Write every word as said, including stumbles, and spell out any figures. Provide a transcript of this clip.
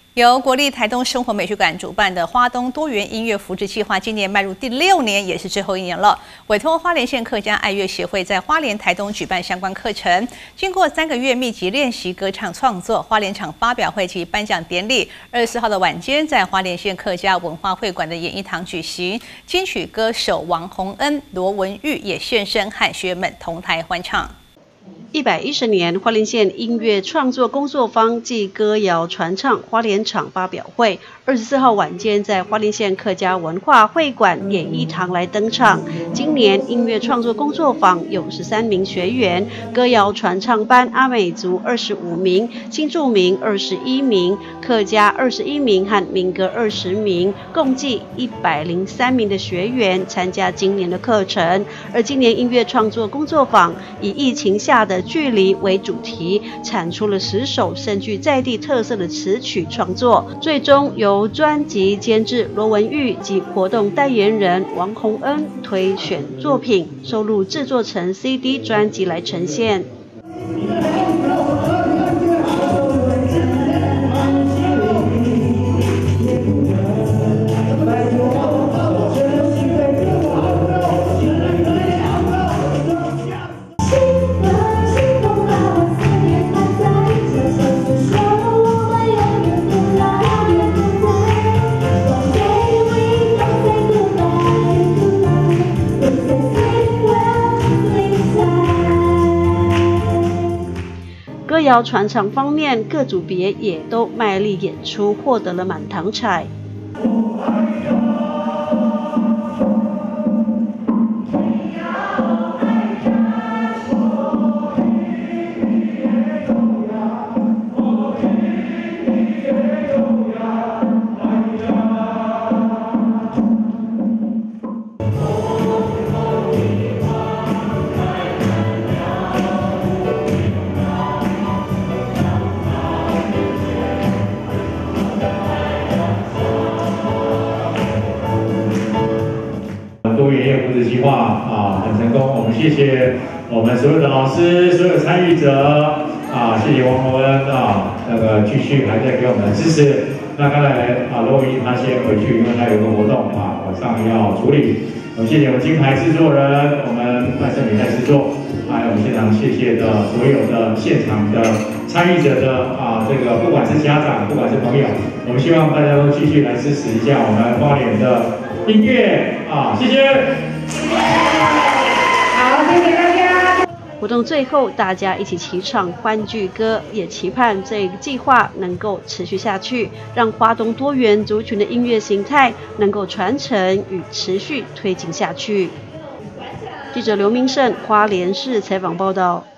由国立台东生活美术馆主办的花东多元音乐扶植计划，今年迈入第六年，也是最后一年了。委托花莲县客家爱乐协会在花莲台东举办相关课程，经过三个月密集练习歌唱创作，花莲场发表会及颁奖典礼，二十四号的晚间在花莲县客家文化会馆的演艺堂举行。金曲歌手王洪恩、罗文玉也现身和学员们同台欢唱。 一百一十年花莲县音乐创作工作坊暨歌谣传唱花莲场发表会，二十四号晚间在花莲县客家文化会馆演艺堂来登场。今年音乐创作工作坊有十三名学员，歌谣传唱班阿美族二十五名，新住民二十一名，客家二十一名和民歌二十名，共计一百零三名的学员参加今年的课程。而今年音乐创作工作坊以疫情下的距离为主题，产出了十首深具在地特色的词曲创作，最终由专辑监制罗文玉及活动代言人王洪恩推选作品，收录制作成 C D 专辑来呈现。歌谣传唱方面，各组别也都卖力演出，获得了满堂彩。 多元音乐扶植计划啊，很成功。我们谢谢我们所有的老师、所有参与者啊，谢谢王洪恩啊，那个继续还在给我们支持。那刚才啊，罗文玉他先回去，因为他有个活动啊，晚上要处理。我们谢谢我们金牌制作人，我们万盛美在制作，还有我们现场谢谢的所有的现场的参与者的啊，这个不管是家长，不管是朋友，我们希望大家都继续来支持一下我们花莲的音乐啊，谢谢。 好，谢谢大家。活动最后，大家一起齐唱欢聚歌，也期盼这个计划能够持续下去，让花东多元族群的音乐形态能够传承与持续推进下去。记者刘明胜，花莲市采访报道。